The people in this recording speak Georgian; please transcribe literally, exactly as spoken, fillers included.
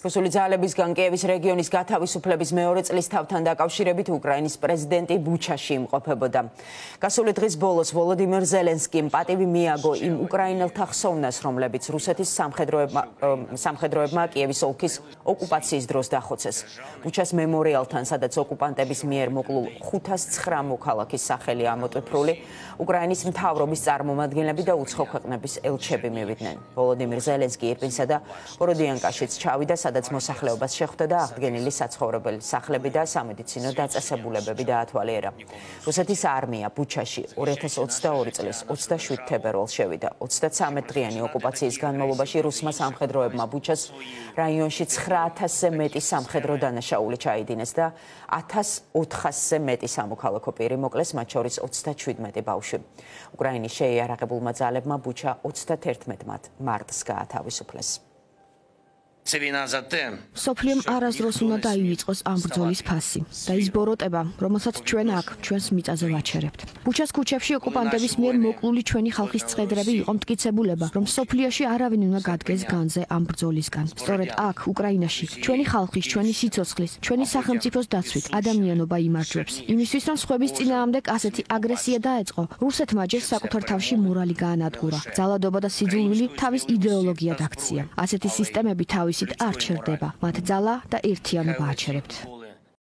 რუსული ძალებისგან კიევის რეგიონის გათავისუფლების მეორე წლისთავთან დაკავშირებით უკრაინის პრეზიდენტი ბუჩაში იმყოფებოდა. გასული დღის ბოლოს ვოლოდიმირ ზელენსკიმ პატივი მიაგო იმ უკრაინელთა ხსოვნას, რომლებიც რუსეთის სამხედროებმა სამხედროებმა კიევის ოლქის ოკუპაციის დროს დახოცეს. ბუჩას მემორიალთან, სადაც ოკუპანტების მიერ მოკლულ ხუთას ცხრა მოქალაქის სახელი ამოტვიფრული, უკრაინის მთავრობის წარმომადგენლები და უცხო ქვეყნების ელჩები მივიდნენ. ვოლოდიმირ ზელენსკი ირპინსა და ბოროდიანკაშიც ჩავიდა, სადაც მოსახლეობას შეხვდა და აღდგენილი საცხოვრებელი სახლები და სამედიცინო დაწესებულებები დაათვალიერა. რუსეთის არმია ბუჩაში ორი ათას ოცდაორი წლის ოცდაშვიდ თებერვალს შევიდა. ოცდაცამეტ დღიანი ოკუპაციის განმავლობაში რუსმა სამხედროებმა ბუჩას რაიონში ცხრა ათასზე მეტი სამხედრო დანაშაული ჩაიდინეს და ათას ოთხასზე მეტი სამოქალაქო პირი მოკლეს, მათ შორის ოცდაშვიდმეტი ბავშვი. უკრაინის შეიარაღებულმა ძალებმა ბუჩა ოცდაათერთმეტ მარტს გაათავისუფლეს. სოფლიომ არასდროს უნდა დაივიწყოს ამ ბრძოლის ფასი და ის ბოროტება, რომელსაც ჩვენ აქ, ჩვენს მიწაზე ვაჩერებთ. ბუჩას ქუჩებში ოკუპანტების მიერ მოკლული ჩვენი ხალხის წხედრები იყო მტკიცებულება, რომ სოფლიაში არავინ უნდა გადგეს განზე ამ ბრძოლისგან. სწორედ აქ, უკრაინაში, ჩვენი ხალხის, ჩვენი სიცოცხლის, ჩვენი სახელმწიფოს დაცვით ადამიანობა იმარჯვებს. იმისთვის, რომ სხვების წინააღმდეგ ასეთი აგრესია დაეწყო, რუსეთმა ჯერ საკუთარ თავში მორალი გაანადგურა. ძალადობა და სიძულვილი თავის იდეოლოგიად აქცია. ასეთი სისტემები თავის არ ჩერდება. მათ ძალა და ერთიანობა აჩერებთ.